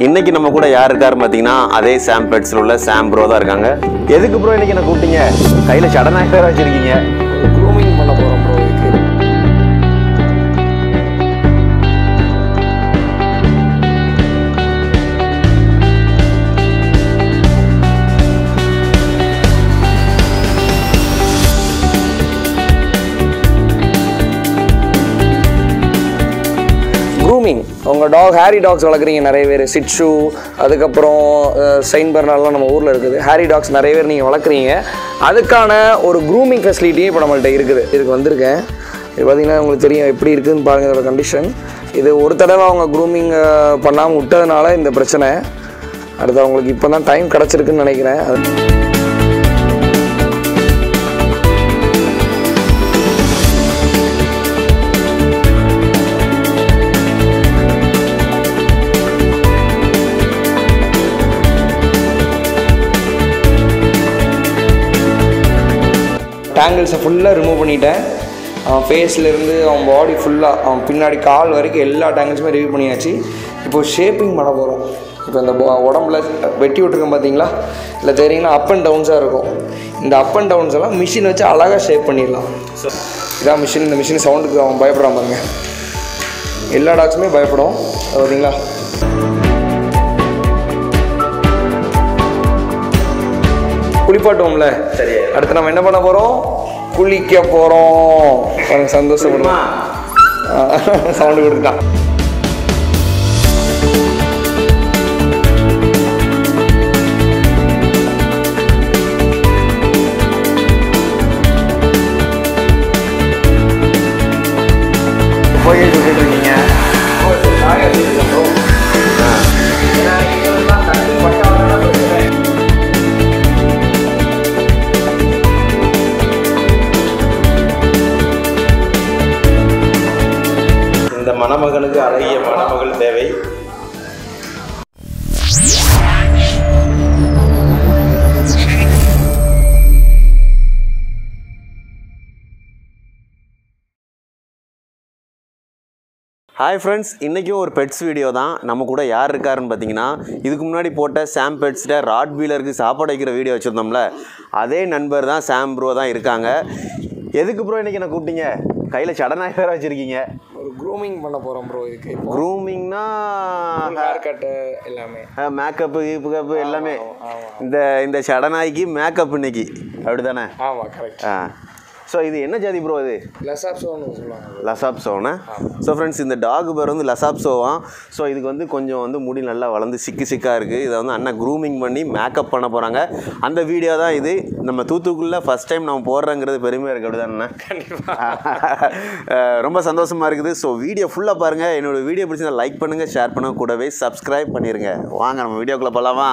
இன்னைக்கு நம்ம கூட யார் இருக்காரு பாத்தீங்கன்னா அதே சாம் பெட்ஸ்ல உள்ள சாம் ப்ரோ தான் இருக்காங்க. எதுக்கு ப்ரோ இன்னைக்கு என்ன கூப்பிட்டீங்க? கையில சடனாக வேற வச்சிருக்கீங்க. grooming பண்ண போறோம் ப்ரோ. grooming உங்கள் டாக் ஹேரி டாக்ஸ் வளர்க்குறீங்க நிறைய பேர், சிட்ஷு, அதுக்கப்புறம் சைன் பர்னாலாம் நம்ம ஊரில் இருக்குது. ஹேரி டாக்ஸ் நிறைய பேர் நீங்கள் வளர்க்குறீங்க. அதுக்கான ஒரு க்ரூமிங் ஃபெசிலிட்டியும் இப்போ நம்மள்ட்ட இருக்குது. இதுக்கு வந்திருக்கேன். இது பார்த்திங்கன்னா உங்களுக்கு தெரியும் எப்படி இருக்குதுன்னு பாருங்கள் இதோட கண்டிஷன். இது ஒரு தடவை அவங்க க்ரூமிங் பண்ணாமல் விட்டதுனால இந்த பிரச்சனை. அடுத்து அவங்களுக்கு இப்போ தான் டைம் கிடச்சிருக்குன்னு நினைக்கிறேன். டேங்கிள்ஸை ஃபுல்லாக ரிமூவ் பண்ணிட்டேன். அவன் ஃபேஸ்லேருந்து அவன் பாடி ஃபுல்லாக அவன் பின்னாடி கால் வரைக்கும் எல்லா டேங்கிள்ஸுமே ரிமூவ் பண்ணியாச்சு. இப்போது ஷேப்பிங் பண்ண போகிறோம். இப்போ இந்த உடம்புல வெட்டி விட்ருக்கேன் பார்த்தீங்களா, இல்லை தெரியுங்கன்னா அப் அண்ட் டவுன்ஸாக இருக்கும். இந்த அப் அண்ட் டவுன்ஸ் எல்லாம் மிஷின் வச்சு அழகாக ஷேப் பண்ணிடலாம். இதான் மிஷின். இந்த மிஷின் சவுண்டுக்கு அவன் பயப்படுறான் பாருங்க. எல்லா டாக்ஸுமே பயப்படும் பார்த்தீங்களா. குளிப்பாட்டுவோம்ல, சரி. அடுத்து நம்ம என்ன பண்ண போகிறோம்? குளிக்க போகிறோம். பாருங்க சந்தோஷப்படுமா, சவுண்டு கொடுத்துட்டான். போய் சொல்லிட்டு இருக்கீங்க. இந்த மணமகனுக்கு அழகிய மணமகள் தேவை. ஹாய் ஃப்ரெண்ட்ஸ், இன்றைக்கும் ஒரு பெட்ஸ் வீடியோ தான். நம்ம கூட யார் இருக்காருன்னு பார்த்தீங்கன்னா, இதுக்கு முன்னாடி போட்ட சாம் பெட்ஸ்கிட்ட ராட் வீலருக்கு சாப்பாடு வைக்கிற வீடியோ வச்சுருந்தோம்ல, அதே நண்பர் தான் சாம் ப்ரோ தான் இருக்காங்க. எதுக்கு ப்ரோ இன்றைக்கி என்ன கூப்பிட்டீங்க? கையில் சடனாக வேறு வச்சுருக்கீங்க. ஒரு க்ரூமிங் பண்ண போகிறோம் ப்ரோ. இதுக்கு க்ரூமிங்னா ஹேர் கட்டு எல்லாமே, மேக்கப்பு கீப்பு எல்லாமே. இந்த சடனாய்க்கு மேக்கப் இன்னைக்கு அப்படி தானே? ஆமாம், கரெக்ட். ஸோ இது என்ன ஜாதி ப்ரோ? அது லசாப்சோன்னு சொல்லுவாங்க. லசாப்சோனா? ஸோ ஃப்ரெண்ட்ஸ், இந்த டாக் பேர் வந்து லசாப்சோவான். ஸோ இதுக்கு வந்து கொஞ்சம் வந்து முடி நல்லா வளர்ந்து சிக்காக இருக்குது. இதை வந்து அண்ணன் க்ரூமிங் பண்ணி மேக்கப் பண்ண போகிறாங்க. அந்த வீடியோ தான் இது. நம்ம தூத்துக்குடியில் ஃபஸ்ட் டைம் நம்ம போடுறோங்கிறது பெருமையாக இருக்குது. அப்படி தானே? கண்டிப்பாக ரொம்ப சந்தோஷமாக இருக்குது. ஸோ வீடியோ ஃபுல்லாக பாருங்கள். என்னோடய வீடியோ பிடிச்சதை லைக் பண்ணுங்கள், ஷேர் பண்ணுங்கள், கூடவே சப்ஸ்கிரைப் பண்ணிடுங்க. வாங்க நம்ம வீடியோக்குள்ளே போகலாமா?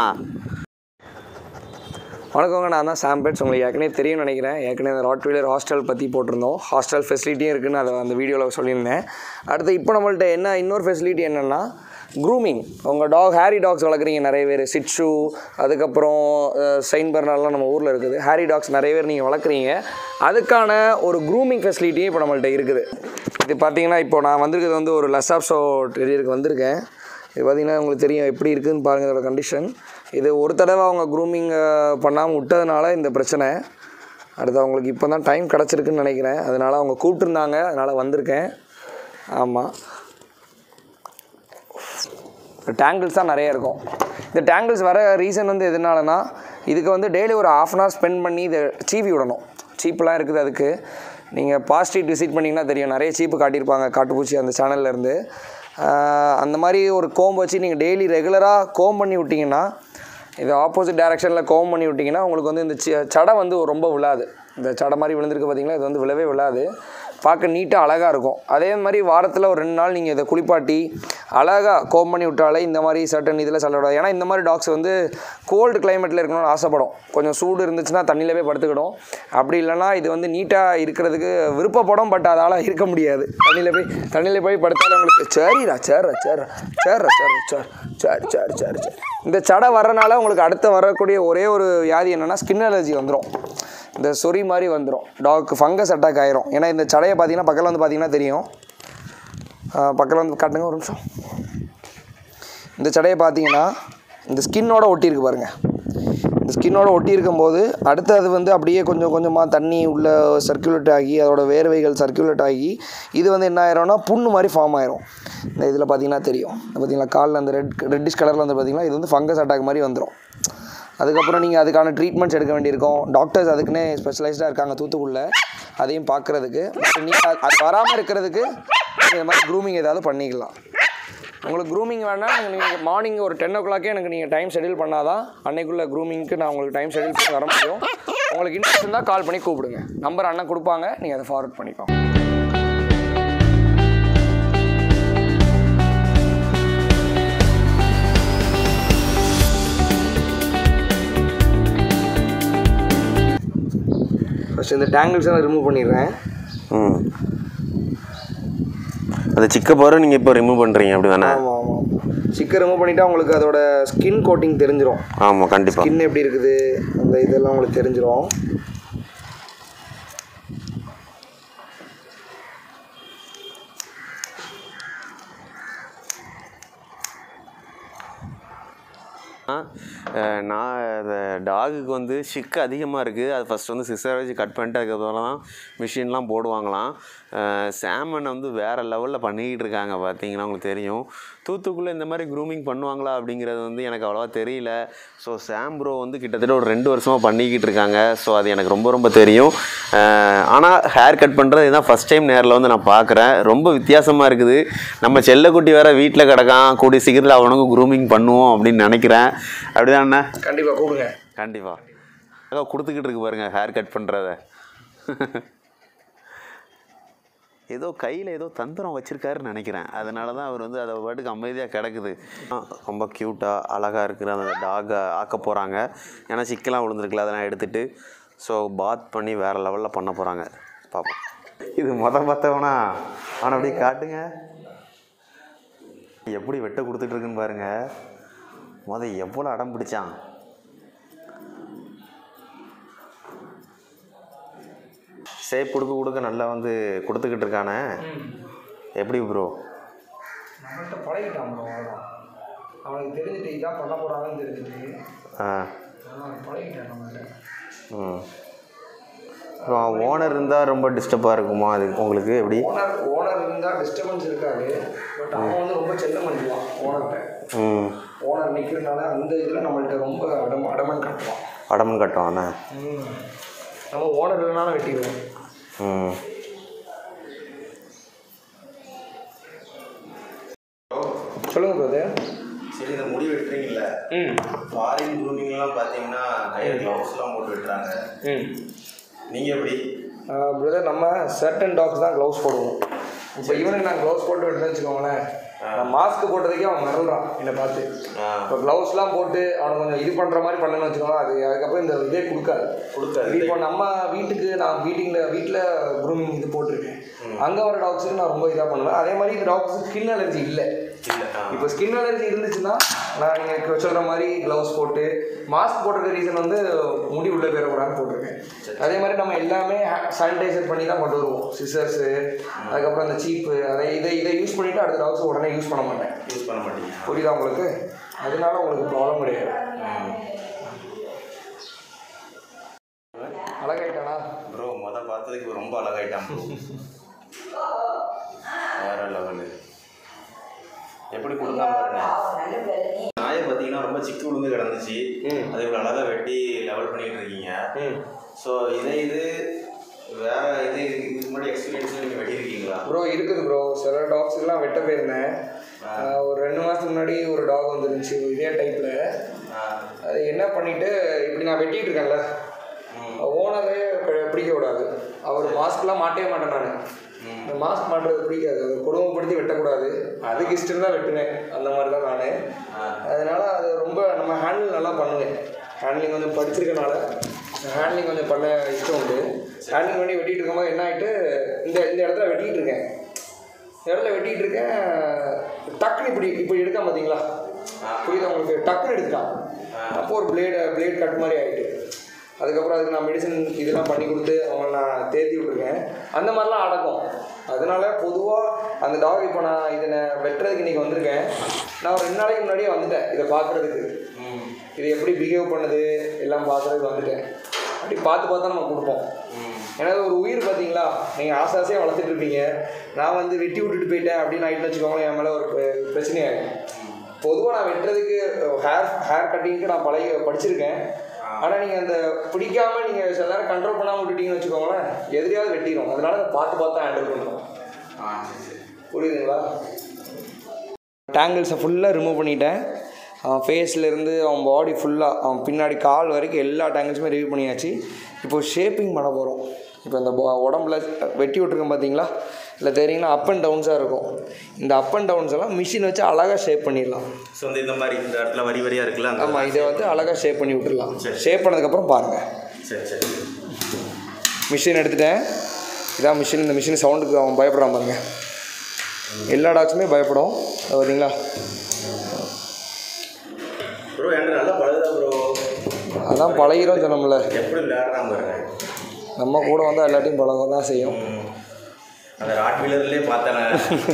வணக்கங்க, நான் தான் சாம் பெட்ஸ். உங்களுக்கு ஏற்கனவே தெரியும்னு நினைக்கிறேன். ஏற்கனவே அந்த ராட் வீலர் ஹாஸ்டல் பற்றி போட்டிருந்தோம். ஹாஸ்டல் ஃபெசிலிட்டியும் இருக்குதுன்னு அதை அந்த வீடியோவில் சொல்லியிருந்தேன். அடுத்து இப்போ நம்மள்ட்ட இன்னொரு ஃபெசிலிட்டி என்னென்னா க்ரூமிங். உங்கள் டாக் ஹேரி டாக்ஸ் வளர்க்குறீங்க நிறைய பேர், சிட்ஷு, அதுக்கப்புறம் சைன் பர்னாலாம் நம்ம ஊரில் இருக்குது. ஹேரி டாக்ஸ் நிறைய பேர் நீங்கள் வளர்க்குறீங்க. அதுக்கான ஒரு க்ரூமிங் ஃபெசிலிட்டியும் இப்போ நம்மள்ட்ட இருக்குது. இது பார்த்தீங்கன்னா இப்போ நான் வந்திருக்கிறது வந்து ஒரு லசாப்சோ டெரியருக்கு வந்திருக்கேன். இது பார்த்திங்கன்னா உங்களுக்கு தெரியும் எப்படி இருக்குதுன்னு பாருங்கள் இதோட கண்டிஷன். இது ஒரு தடவை அவங்க க்ரூமிங் பண்ணாமல் விட்டதுனால இந்த பிரச்சனை. அடுத்து அவங்களுக்கு இப்போ தான் டைம் கிடச்சிருக்குன்னு நினைக்கிறேன். அதனால் அவங்க கூப்பிட்டுருந்தாங்க, அதனால் வந்திருக்கேன். ஆமாம், டேங்கிள்ஸ் தான் நிறைய இருக்கும். இந்த டேங்கிள்ஸ் வர ரீசன் வந்து எதுனாலனா, இதுக்கு வந்து டெய்லி ஒரு ½ அன் ஹவர் ஸ்பெண்ட் பண்ணி இதை சீவி விடணும். சீப்பெலாம் இருக்குது அதுக்கு. நீங்கள் பாஸ்ட்ரீட் விசிட் பண்ணிங்கன்னா தெரியும், நிறைய சீப்பு காட்டியிருப்பாங்க காட்டுப்பூச்சி அந்த சேனல்லேருந்து. அந்த மாதிரி ஒரு கோம்பு வச்சு நீங்கள் டெய்லி ரெகுலராக கோம் பண்ணி விட்டிங்கன்னா, இது ஆப்போசிட் டைரெக்ஷனில் கோம் பண்ணி விட்டிங்கன்னா உங்களுக்கு வந்து இந்த சடை வந்து ரொம்ப விழாது. இந்த சடை மாதிரி விழுந்திருக்கு பார்த்தீங்களா, இது வந்து விழவே விழாது. பார்க்க நீட்டாக அழகாக இருக்கும். அதே மாதிரி வாரத்தில் ஒரு 2 நாள் நீங்கள் இதை குளிப்பாட்டி அழகாக கோம் பண்ணி விட்டாலே இந்த மாதிரி சர்டன் இதில் சொல்லக்கூடாது. ஏன்னா இந்த மாதிரி டாக்ஸ் வந்து கோல்டு கிளைமேட்டில் இருக்கணும்னு ஆசைப்படும். கொஞ்சம் சூடு இருந்துச்சுன்னா தண்ணியில் போய் படுத்துக்கிடும். அப்படி இல்லைனா இது வந்து நீட்டாக இருக்கிறதுக்கு விருப்பப்படும். பட் அதால் இருக்க முடியாது. தண்ணியில் போய் படுத்தாலும் உங்களுக்கு சரிடா சேர் இந்த சடை வர்றனால உங்களுக்கு அடுத்து வரக்கூடிய ஒரே ஒரு வியாதி என்னென்னா ஸ்கின் அலர்ஜி வந்துடும். இந்த சொறி மாதிரி வந்துடும். டாக்கு ஃபங்கஸ் அட்டாக் ஆயிரும். ஏன்னா இந்த சடையை பார்த்தீங்கன்னா பக்கத்தில் வந்து பார்த்தீங்கன்னா தெரியும். பக்கத்தில் வந்து காட்டுங்க ஒரு நிமிஷம். இந்த சடையை பார்த்தீங்கன்னா இந்த ஸ்கின்னோட ஒட்டியிருக்கு பாருங்கள். இந்த ஸ்கின்னோட ஒட்டி இருக்கும்போது அடுத்து அது வந்து அப்படியே கொஞ்சம் கொஞ்சமாக தண்ணி உள்ளே சர்க்குலேட் ஆகி அதோட வேர்வைகள் சர்க்குலேட் ஆகி இது வந்து என்ன ஆயிரும்னா புண்ணு மாதிரி ஃபார்ம் ஆயிரும். இந்த இதில் பார்த்தீங்கன்னா தெரியும், பார்த்தீங்களா காலில் அந்த ரெட்டிஷ் கலரில் வந்து பார்த்தீங்கன்னா இது வந்து ஃபங்கஸ் அட்டாக் மாதிரி வந்துடும். அதுக்கப்புறம் நீங்கள் அதுக்கான ட்ரீட்மெண்ட்ஸ் எடுக்க வேண்டியிருக்கும். டாக்டர்ஸ் அதுக்குன்னே ஸ்பெஷலைஸ்டாக இருக்காங்க தூத்துக்குடியில், அதையும் பார்க்குறதுக்கு. நீங்கள் அது வராமல் இருக்கிறதுக்கு இந்த மாதிரி க்ரூமிங் ஏதாவது பண்ணிக்கலாம். உங்களுக்கு க்ரூமிங் வேணால் நீங்கள் மார்னிங் ஒரு 10 o'clock எனக்கு நீங்கள் டைம் ஷெடியூல் பண்ணால் தான் அன்னைக்குள்ளே க்ரூமிங்க்கு நான் உங்களுக்கு டைம் ஷெடியூல் பண்ணி வர முடியும். உங்களுக்கு இன்ட்ரெஸ்ட் இருந்தால் கால் பண்ணி கூப்பிடுங்க. நம்பர் அண்ணன் கொடுப்பாங்க, நீங்கள் அதை ஃபார்வர்ட் பண்ணிக்கோங்க. ஃபஸ்ட் இந்த டேங்கிள்ஸை நான் ரிமூவ் பண்ணிடுறேன். அந்த சிக்க பவர் நீங்கள் இப்போ ரிமூவ் பண்ணுறீங்க அப்படி தானே? ஆமாம் ஆமாம். சிக்கை ரிமூவ் பண்ணிவிட்டா உங்களுக்கு அதோட ஸ்கின் கோட்டிங் தெரிஞ்சிடும். ஆமாம் கண்டிப்பாக. ஸ்கின் எப்படி இருக்குது அந்த இதெல்லாம் உங்களுக்கு தெரிஞ்சிடும். நான் இந்த டாகுக்கு வந்து ஷிக்கு அதிகமாக இருக்குது. அது ஃபஸ்ட் வந்து சிசர் வச்சு கட் பண்ணிட்டு அதுக்கப்புறம் தான் மிஷின்லாம் போடுவாங்களாம். சாமன் வந்து வேறு லெவலில் பண்ணிக்கிட்டு இருக்காங்க. பார்த்தீங்கன்னா உங்களுக்கு தெரியும். தூத்துக்குள்ளே இந்த மாதிரி க்ரூமிங் பண்ணுவாங்களா அப்படிங்கிறது வந்து எனக்கு அவ்வளோவா தெரியல. ஸோ சாம் ப்ரோ வந்து கிட்டத்தட்ட ஒரு 2 வருஷமாக பண்ணிக்கிட்டு இருக்காங்க. ஸோ அது எனக்கு ரொம்ப ரொம்ப தெரியும். ஆனால் ஹேர் கட் பண்ணுறது இதுதான் ஃபஸ்ட் டைம் நேரில் வந்து நான் பார்க்குறேன். ரொம்ப வித்தியாசமாக இருக்குது. நம்ம செல்லக்குட்டி வேறு வீட்டில் கிடக்கான், கூடிய சீக்கிரத்தில் அவனுக்கும் க்ரூமிங் பண்ணுவோம் அப்படின்னு நினைக்கிறேன். அப்படிதானே? கண்டிப்பாக கூடுங்க. கண்டிப்பாக அதான் கொடுத்துக்கிட்டு இருக்கு பாருங்கள் ஹேர் கட் பண்ணுறத. ஏதோ கையில் ஏதோ தந்திரம் வச்சுருக்காருன்னு நினைக்கிறேன். அதனால தான் அவர் வந்து அதை பாட்டுக்கு அமைதியாக கிடக்குது. ரொம்ப க்யூட்டாக அழகாக இருக்கிற அந்த டாகை ஆக்க போகிறாங்க. ஏன்னா சிக்கெல்லாம் விழுந்துருக்குல, அதெல்லாம் எடுத்துகிட்டு ஸோ பாத் பண்ணி வேறு லெவலில் பண்ண போகிறாங்க. பார்ப்போம். இது பார்த்தவனா அவனை அப்படியே காட்டுங்க எப்படி வெட்ட கொடுத்துட்ருக்குன்னு பாருங்கள். எவ்வளோ அடம் பிடிச்சான். ஷேப் கொடுக்க நல்லா வந்து கொடுத்துக்கிட்டு இருக்கானே. எப்படி ப்ரோ? நம்மள்கிட்ட பழகிட்டான் ப்ரோ. அவனுக்கு தெரிஞ்சுட்டு இதான் பண்ண போகிறாங்கன்னு தெரிஞ்சுட்டு பழகிட்டான் நம்மள்கிட்ட. ஓனர் இருந்தால் ரொம்ப டிஸ்டர்பாக இருக்குமா அது உங்களுக்கு? எப்படி? ஓனர் இருந்தால் டிஸ்டர்பன்ஸ் இருக்காது. பட் அவன் வந்து ரொம்ப செல்லம் பண்ணிடுவான் ஓனர்கிட்ட. ஓனர் நிற்கிறதுனால அந்த இதில் நம்மள்கிட்ட ரொம்ப அடமன் கட்டுவான். அடமன் கட்டுவானே. நம்ம ஓனர் இல்லைனாலும் வெட்டிடுவோம். சொல்லுங்கள் பிரதர். சரி, இந்த முடி வெட்டுறீங்கல்ல, ஃபாரின் க்ரூமிங்லாம் பார்த்தீங்கன்னா கையில் க்ளவுஸ்லாம் போட்டு வெட்டுறாங்க. நீங்கள் எப்படி? பிரதர், நம்ம சர்டன் டாக்ஸ் தான் க்ளவுஸ் போடுவோம். இப்போ இவனுக்கு நான் க்ளவுஸ் போட்டு வெட்டுன்னு வச்சுக்கோங்களேன், மாஸ்க் போட்டதுக்கே அவன் மிரள்றான் என்னை பார்த்து. இப்போ க்ளவுஸ்லாம் போட்டு அவனை கொஞ்சம் இது பண்ணுற மாதிரி பண்ணணும்னு வச்சுக்கோங்க, அதுக்கப்புறம் இந்த இதே கொடுக்காது. இப்போ நம்ம நான் வீட்டில் க்ரூமிங் இது போட்டிருக்கேன். அங்கே வர டாக்ஸுக்கு நான் ரொம்ப இதாக பண்ணுவேன். அதே மாதிரி இந்த டாக்ஸுக்கு ஸ்கின் அலர்ஜி இல்லை. இப்போ ஸ்கின் அலர்ஜி இருந்துச்சுன்னா நான் நீங்கள் சொல்கிற மாதிரி க்ளவுஸ் போட்டு மாஸ்க் போட்டிருக்க ரீசன் வந்து முடி உள்ளே போயிடக்கூடாதுன்னு போட்டிருக்கேன். அதே மாதிரி நம்ம எல்லாமே சானிடைசர் பண்ணி தான் கொண்டு வருவோம். சிசர்ஸு, அதுக்கப்புறம் இந்த சீப்பு, இதை யூஸ் பண்ணிவிட்டு அடுத்த டாக்ஸ் உடனே யூஸ் பண்ண மாட்டேன். புரியுதா உங்களுக்கு? அதனால உங்களுக்கு ப்ராப்ளம் கிடையாது. அழகாயிட்டானா ப்ரோ? பார்த்ததுக்கு ரொம்ப அழகாயிட்டான். வேற லெவலு. எப்படி கொடுக்காம பாருங்க. நாயை பார்த்தீங்கன்னா ரொம்ப சிக்கு விழுந்து கிடந்துச்சு. அதை இவ்வளோ அழகாக வெட்டி லெவல் பண்ணிக்கிட்டு இருக்கீங்க. ஸோ இது வேற இதுக்கு முன்னாடி எக்ஸ்பீரியன்ஸ்லாம் நீங்கள் வெட்டியிருக்கீங்களா? ப்ரோ இருக்குது ப்ரோ. சில டாக்ஸ்லாம் வெட்ட போயிருந்தேன். ஒரு 2 மாதத்துக்கு முன்னாடி ஒரு டாக் வந்துருந்துச்சு இதே டைப்பில். அது என்ன பண்ணிவிட்டு இப்படி நான் வெட்டிகிட்டு இருக்கேன்ல, ஓனரே பிடிக்க விடாது. அவர் மாஸ்க்லாம் மாட்டவே மாட்டேன். நான் இந்த மாஸ்க் மாட்டுறது பிடிக்காது. அதை குடும்பப்படுத்தி வெட்டக்கூடாது. அதுக்கு இஷ்டம் தான் வெட்டினேன். அந்த மாதிரி தான் நான். அதனால் அது ரொம்ப நம்ம ஹேண்டில் நல்லா பண்ணுவேன். ஹேண்ட்லிங் கொஞ்சம் படிச்சிருக்கனால ஹேண்ட்லிங் கொஞ்சம் பண்ண இஷ்டம் உண்டு. ஹேண்ட்லிங் பண்ணி வெட்டிகிட்டு இருக்கும்போது என்ன ஆகிட்டு இந்த இடத்துல வெட்டிகிட்டு இருக்கேன். டக்குன்னு இப்படி எடுக்காம பார்த்தீங்களா? புரியுதா உங்களுக்கு? டக்குன்னு எடுத்துட்டான். அப்போ ஒரு பிளேட் கட் மாதிரி ஆகிட்டு, அதுக்கப்புறம் அதுக்கு நான் மெடிசன் இதெல்லாம் பண்ணி கொடுத்து அவங்களை நான் தேர்த்தி விட்ருக்கேன். அந்த மாதிரிலாம் அடக்கும். அதனால பொதுவாக அந்த டாக் இப்போ நான் இதை வெட்டுறதுக்கு இன்றைக்கி வந்திருக்கேன். நான் ஒரு 2 நாளைக்கு முன்னாடியே வந்துட்டேன் இதை பார்க்குறதுக்கு. இது எப்படி பிஹேவ் பண்ணுது எல்லாம் பார்க்குறதுக்கு வந்துட்டேன். அப்படி பார்த்து நம்ம கொடுப்போம். ஏன்னா ஒரு உயிர் பார்த்தீங்களா, நீங்கள் ஆசையாக வளர்த்துட்டு இருப்பீங்க. நான் வந்து வெட்டி விட்டுட்டு போயிட்டேன் அப்படின்னு ஆகிட்டு வச்சுக்கோங்களேன், என் மேலே ஒரு பிரச்சனையாகும். பொதுவாக நான் வெட்டுறதுக்கு ஹேர் கட்டிங்க்கு நான் படிச்சிருக்கேன். ஆனால் நீங்கள் அந்த பிடிக்காமல் நீங்கள் சில நேரம் கண்ட்ரோல் பண்ணாமல் விட்டுட்டீங்கன்னு வச்சுக்கோங்களேன், எதிரியாவது வெட்டிடும். அதனால அதை பார்த்து ஹேண்டில் பண்ணுறோம். புரியுதுங்களா? டேங்கிள்ஸை ஃபுல்லாக ரிமூவ் பண்ணிட்டேன். அவன் ஃபேஸ்லேருந்து அவன் பாடி ஃபுல்லாக அவன் பின்னாடி கால் வரைக்கும் எல்லா டேங்கிள்ஸுமே ரிமூவ் பண்ணியாச்சு. இப்போது ஷேப்பிங் பண்ண போகிறோம். இப்போ இந்த உடம்புல வெட்டி விட்ருக்கோம் பார்த்தீங்களா, இல்லை தெரியுங்கன்னா அப் அண்ட் டவுன்ஸாக இருக்கும். இந்த அப் அண்ட் டவுன்ஸ் எல்லாம் மிஷின் வச்சு அழகாக ஷேப் பண்ணிடலாம். ஸோ இந்த மாதிரி இந்த இடத்துல வரி வரியாக இருக்குல்ல, ஆமாம், இதை வந்து அழகாக ஷேப் பண்ணி விட்டுடலாம். ஷேப் பண்ணதுக்கப்புறம் பாருங்கள். சரி மிஷின் எடுத்துட்டேன். இதான் மிஷின். இந்த மிஷின் சவுண்டுக்கு அவன் பயப்படுறான் பாருங்கள். எல்லா டாக்ஸுமே பயப்படும். பார்த்தீங்களா ப்ரோ? எனக்கு நல்லா பழகுதா ப்ரோ? அதான் பழகிறோம் சொன்னோம்ல. எப்படி விளையாடுறான் பாருங்க. நம்ம கூட வந்து எல்லாத்தையும் பழக தான் செய்யும். அந்த ராட் வீலர்லேயே பார்த்தேன்.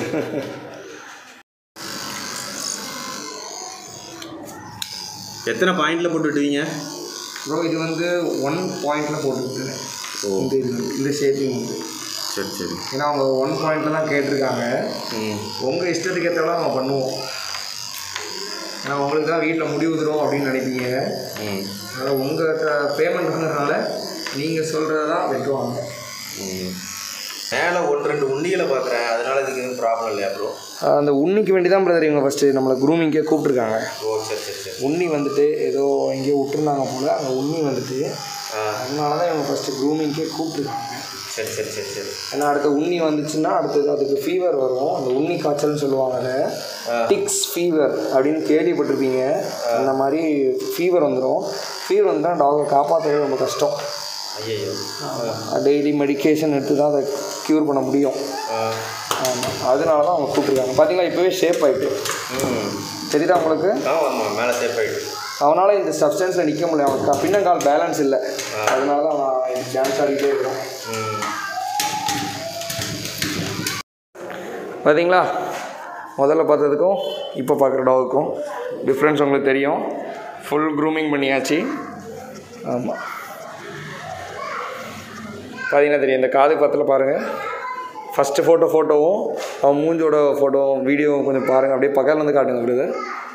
எத்தனை பாயிண்டில் போட்டு விட்டுவீங்க ப்ரோ? இது வந்து 1 பாயிண்டில் போட்டு விட்டுருங்க. இந்த ஷேப்பிங் வந்து சரி. ஏன்னா அவங்க 1 பாயிண்டில் தான் கேட்டிருக்காங்க. உங்கள் இஷ்டத்துக்கு ஏற்றலாம் நம்ம பண்ணுவோம். ஏன்னா உங்களுக்கு தான் வீட்டில் முடிவு தரும் அப்படின்னு நினைப்பீங்க. அதனால் உங்கள் பேமெண்ட் பண்ணுறதுனால நீங்கள் சொல்கிறது தான் வெட்டுவாங்க. மேலே 1-2 உண்ணிகளை பார்க்குறேன், அதனால இதுக்கு எதுவும் ப்ராப்ளம் இல்லையா ப்ரோ? அந்த உண்ணிக்கு வேண்டி தான் பிரதர் இவங்க ஃபஸ்ட்டு நம்மளை க்ரூமிங்கே கூப்பிட்ருக்காங்க. ஓ சரி. உண்ணி வந்துட்டு ஏதோ எங்கேயோ விட்டுருந்தாங்க போல், அங்கே உண்ணி வந்துட்டு அதனால தான் இவங்க ஃபஸ்ட்டு க்ரூமிங்கே கூப்பிட்ருக்காங்க. சரி. ஏன்னா அடுத்த உண்ணி வந்துச்சுன்னா அடுத்தது அதுக்கு ஃபீவர் வரும். அந்த உண்ணி காய்ச்சல்னு சொல்லுவாங்க. அதை டிக்ஸ் ஃபீவர் அப்படின்னு கேள்விப்பட்டிருப்பீங்க. அந்த மாதிரி ஃபீவர் வந்துடும். ஃபீவர் வந்துட்டால் டாகை காப்பாற்றுறது ரொம்ப கஷ்டம். ஐயோ, டெய்லி மெடிக்கேஷன் எடுத்து தான் அதை க்யூர் பண்ண முடியும். ஆமாம், அதனால தான் அவங்க கூப்பிட்ருக்காங்க. பார்த்தீங்களா இப்போவே ஷேப் ஆகிட்டு தெரியுதா உங்களுக்கு? மேலே ஷேப் ஆகிட்டு. அவனால் இந்த சப்ஸ்டன்ஸில் நிற்க முடியல. அவனுக்கு பின்னங்கால் பேலன்ஸ் இல்லை. அதனால தான் அவன் டான்ஸ் ஆடிக்கிட்டே இருக்கான். பார்த்தீங்களா, முதல்ல பார்த்ததுக்கும் இப்போ பார்க்குற டாகுக்கும் டிஃப்ரென்ஸ் உங்களுக்கு தெரியும். ஃபுல் க்ரூமிங் பண்ணியாச்சு. ஆமாம், பார்த்தீங்கன்னா தெரியும். இந்த காது பத்தில் பாருங்கள். ஃபஸ்ட்டு ஃபோட்டோவும் அவன் மூஞ்சோட ஃபோட்டோவும் வீடியோவும் கொஞ்சம் பாருங்கள். அப்படியே பக்கத்தில் வந்து காட்டுங்க பிரதர்.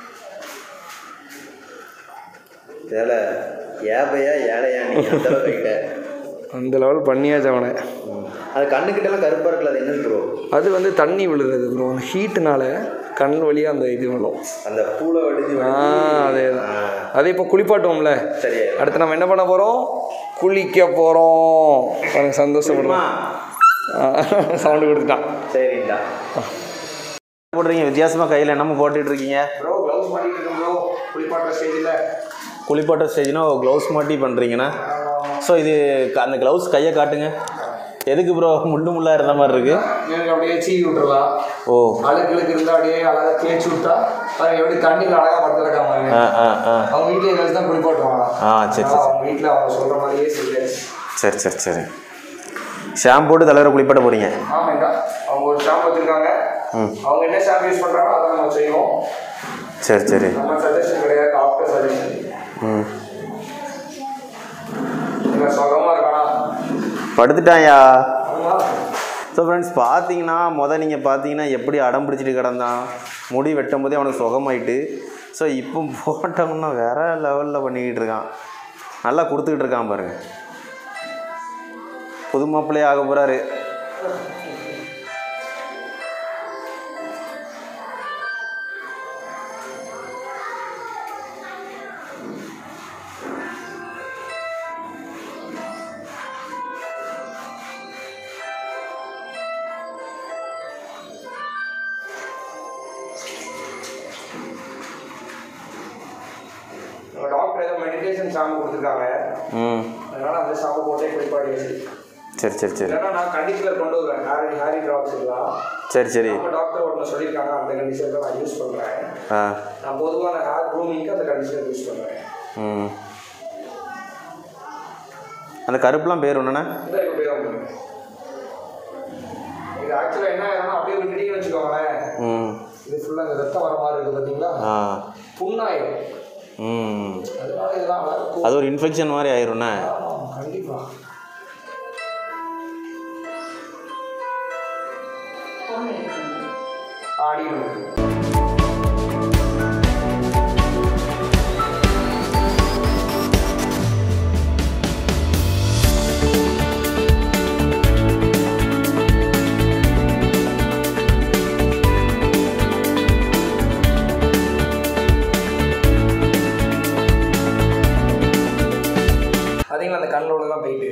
அந்த லெவல் பண்ணியாச்சு அவனை. அது கண்ணுக்கிட்டலாம் கருப்பாக இருக்கல, அது என்ன ப்ரோ? அது வந்து தண்ணி விழுறது ப்ரோ. அந்த ஹீட்டுனால கண் வழியாக அந்த இது விழும். அந்த பூளை வடிஞ்சு. அதே தான். அதே இப்போ குளிப்பாட்டுவோம்ல. சரி, அடுத்து நம்ம என்ன பண்ண போகிறோம்? குளிக்க போகிறோம். எனக்கு சந்தோஷப்படுமா? சவுண்டு கொடுத்துட்டான். சரிங்களா போடுறீங்க வித்தியாசமாக கையில் என்னமோ போட்டுட்டு இருக்கீங்க ப்ரோ? க்ளவுஸ் மாட்டிட்டு இருக்கோம் ப்ரோ. குளிப்பாட்டுற ஸ்டேஜ்னா க்ளவுஸ் மாட்டி பண்ணுறீங்கண்ணா. ஸோ இது அந்த க்ளவுஸ் கையை காட்டுங்க. எதுக்கு ப்ரோ? முள்ளாக இருந்த மாதிரி இருக்கு. எனக்கு அப்படியே சீவி விட்டுறலாம். ஓ, அழுக்கு இருந்தால் அப்படியே அழகாக தேய்ச்சி விட்டா எப்படி தண்ணியில் அழகாக படுத்துருக்காங்க. அவங்க வீட்டில் எங்களுக்கு தான் குளிப்பாட்டுவாங்க. சரி. அவங்க வீட்டில் அவங்க சொல்கிற மாதிரியே சரி. ஷாம்பு போட்டு தலைவரை குளிப்பாட்ட போகிறீங்க? ஆமாண்டா, அவங்க ஒரு ஷாம்பு வச்சுருக்காங்க. அவங்க என்ன ஷாம்பு யூஸ் பண்ணுறாங்களோ அதை நம்ம செய்வோம். சரி. நம்ம சஜஷன் கிடையாது, டாக்டர் சஜஷன். சுகமாக இருக்கானா? படுத்துட்டாயா? ஸோ ஃப்ரெண்ட்ஸ், பார்த்தீங்கன்னா நீங்கள் பார்த்தீங்கன்னா எப்படி அடம் பிடிச்சிட்டு கிடந்தான். முடி வெட்டும் போதே அவனுக்கு சுகமாயிட்டு. ஸோ இப்போ போட்டோம்னா வேறு லெவலில் பண்ணிக்கிட்டு இருக்கான். நல்லா கொடுத்துக்கிட்டு இருக்கான் பாருங்கள். புது மாப்பிள்ளையே ஆக போகிறாரு. டாக்டர் ஏதோ மெடிடேஷன் ஷாம்பு கொடுத்துருக்காங்க. அதனால அந்த ஷாம்பு போட்டே குளிப்பாட்டி வச்சு. சரி. ஏன்னா நான் கண்டிஷனர் கொண்டு வருவேன். ஹேரி ட்ராப்ஸ் எல்லாம். சரி. நம்ம டாக்டர் ஒன்று சொல்லியிருக்காங்க, அந்த கண்டிஷனர் நான் யூஸ் பண்ணுறேன். நான் பொதுவாக ஹேர் க்ரூமிங்க்கு அந்த கண்டிஷனர் யூஸ் பண்ணுறேன். அந்த கருப்புலாம் பேர் ஒன்றுண்ணா? இந்த இப்போ பேர் ஒன்று. இது ஆக்சுவலாக என்ன ஆயிரும்னா அப்படியே விட்டுட்டீங்கன்னு வச்சுக்கோங்களேன். இது ஃபுல்லாக இந்த ரத்தம் வர மாதிரி இருக்குது பார்த்தீங்களா, புண்ணாயிடும். அதனால இதெல்லாம் அது ஒரு இன்ஃபெக்ஷன் மாதிரி ஆயிரும்ண்ணே. கண்டிப்பாக ஆடிடும். பார்த்தீங்களா அந்த கண்ணோடலாம் போயிட்டு.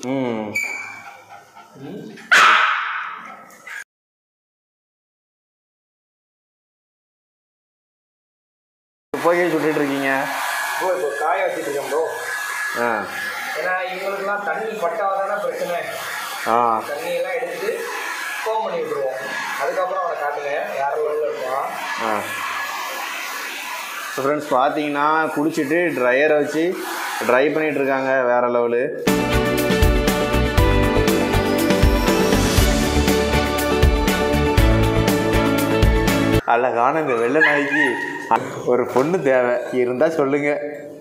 துப்பாக்கியை சுட்டுட்டு இருக்கீங்க ப்ரோ? இப்போ காய வச்சுட்டு இருக்கேன் ப்ரோ. ஏன்னா இவங்களுக்குலாம் தண்ணி பட்டாதானே பிரச்சனை. தண்ணியெல்லாம் எடுத்துட்டு ஃபோன் பண்ணி விட்டுருவோம். அதுக்கப்புறம் அவனை காட்டுங்க யாரும் உள்ள இருப்பான். ஸோ ஃப்ரெண்ட்ஸ் பார்த்தீங்கன்னா குளிச்சுட்டு ட்ரையரை வச்சு ட்ரை பண்ணிகிட்டு இருக்காங்க வேறு லெவலு. அழகான இந்த வெள்ளை நாய்க்கு ஒரு பொண்ணு தேவை இருந்தால் சொல்லுங்கள்.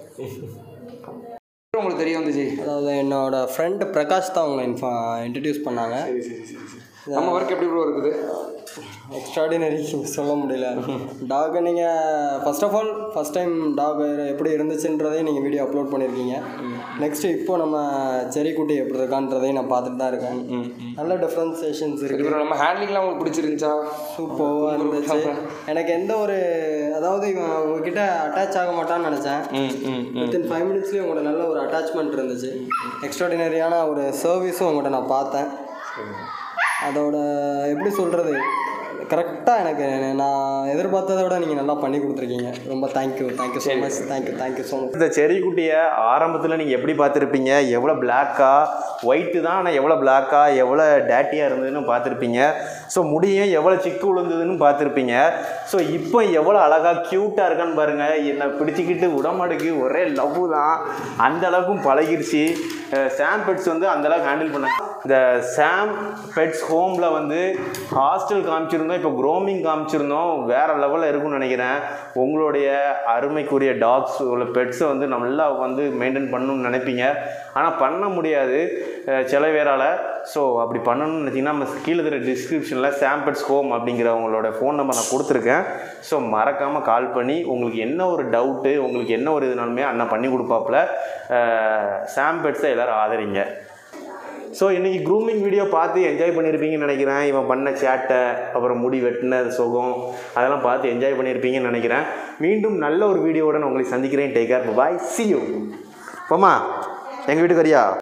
உங்களுக்கு தெரிய வந்துச்சு. அதாவது என்னோடய ஃப்ரெண்டு பிரகாஷ் தான் அவங்களை இன்ட்ரடியூஸ் பண்ணாங்க. நம்ம ஒர்க் எப்படி ப்ரோ இருக்குது? எக்ஸ்ட்ராடினரி சொல்ல முடியல. டாக் நீங்கள் ஃபஸ்ட் டைம் டாக் எப்படி இருந்துச்சுன்றதையும் நீங்கள் வீடியோ அப்லோட் பண்ணியிருக்கீங்க. நெக்ஸ்ட்டு இப்போ நம்ம செரிக்குட்டி எப்படி இருக்கான்றதையும் நான் பார்த்துட்டு தான் இருக்கேன். நல்ல டிஃப்ரென்சேஷன்ஸ் இருக்குது. நம்ம ஹேண்ட்லிங்லாம் உங்களுக்கு பிடிச்சிருந்துச்சா? சூப்பராக இருந்துச்சு. எனக்கு எந்த ஒரு அதாவது இவன் உங்ககிட்ட அட்டாச் ஆக மாட்டான்னு நினச்சேன். வித்தின் 5 மினிட்ஸ்லேயும் உங்களோட நல்ல ஒரு அட்டாச்மெண்ட் இருந்துச்சு. எக்ஸ்ட்ராடினரியான ஒரு சர்வீஸும் உங்கள்கிட்ட நான் பார்த்தேன். அதோட எப்படி சொல்கிறது, கரெக்டாக எனக்கு நான் எதிர்பார்த்ததை விட நீங்கள் நல்லா பண்ணி கொடுத்துருக்கீங்க. ரொம்ப thank you so much. Thank you so much. இந்த செரிக்குட்டியை ஆரம்பத்தில் நீங்கள் எப்படி பார்த்துருப்பீங்க? எவ்வளோ பிளாக்கா ஒயிட்டு தான், ஆனால் எவ்வளோ பிளாக்கா எவ்வளோ டேட்டியாக இருந்ததுன்னு பார்த்துருப்பீங்க. ஸோ முடியும் எவ்வளோ சிக்கு விழுந்ததுன்னு பார்த்துருப்பீங்க. ஸோ இப்போ எவ்வளோ அழகாக க்யூட்டாக இருக்கான்னு பாருங்கள். என்னை பிடிச்சிக்கிட்டு உடம்படுக்கு ஒரே லவ் தான். அந்த அளவுக்கும் பழகிருச்சு. சாம் பெட்ஸ் வந்து அந்தளவுக்கு ஹேண்டில் பண்ணாங்க. இந்த சாம் பெட்ஸ் ஹோமில் வந்து ஹாஸ்டல் காமிச்சிருந்தோம், இப்போ க்ரோமிங் காமிச்சிருந்தோம். வேறு லெவலில் இருக்குன்னு நினைக்கிறேன். உங்களுடைய அருமைக்குரிய டாக்ஸ் உள்ள பெட்ஸை வந்து நல்லா வந்து மெயின்டைன் பண்ணணும்னு நினைப்பீங்க, ஆனால் பண்ண முடியாது சில பேரால். ஸோ அப்படி பண்ணணும்னு நினச்சிங்கன்னா நம்ம கீழே இருக்கிற டிஸ்கிரிப்ஷனில் சாம் பெட்ஸ் ஹோம் அப்படிங்கிறவங்களோட ஃபோன் நம்பர் நான் கொடுத்துருக்கேன். ஸோ மறக்காமல் கால் பண்ணி உங்களுக்கு என்ன ஒரு டவுட்டு, உங்களுக்கு என்ன ஒரு இதுனாலுமே அண்ணன் பண்ணி கொடுப்பாப்புல. சாம் பெட்ஸை எல்லோரும் ஆதரிங்க. ஸோ இன்றைக்கி க்ரூமிங் வீடியோ பார்த்து என்ஜாய் பண்ணியிருப்பீங்கன்னு நினைக்கிறேன். இவன் பண்ண சேட்டை, அப்புறம் முடி வெட்டின சுகம், அதெல்லாம் பார்த்து என்ஜாய் பண்ணியிருப்பீங்கன்னு நினைக்கிறேன். மீண்டும் நல்ல ஒரு வீடியோவுடன் உங்களை சந்திக்கிறேன். Take care, bye, see you. போமா எங்கள் வீட்டுக்கு வரியா?